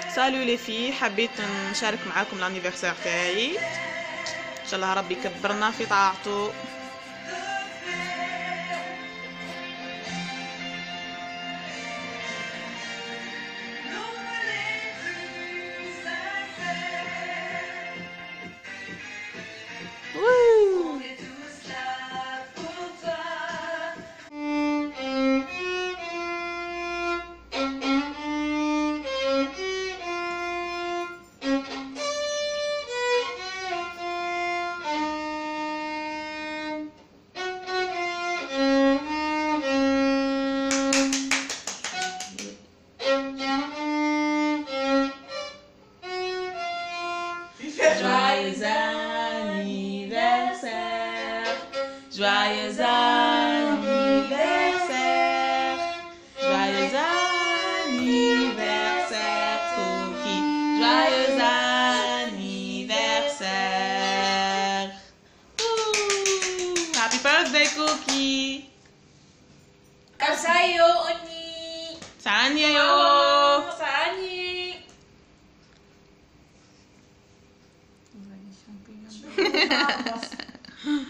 سالو لي في، حبيت نشارك معاكم الانيفرسير تاعي، ان شاء الله ربي يكبرنا في طاعته. Joyeux anniversaire, joyeux anniversaire, joyeux anniversaire Cookie, joyeux anniversaire. Happy birthday Cookie. 감사해요 언니. 사랑해요. 사랑해.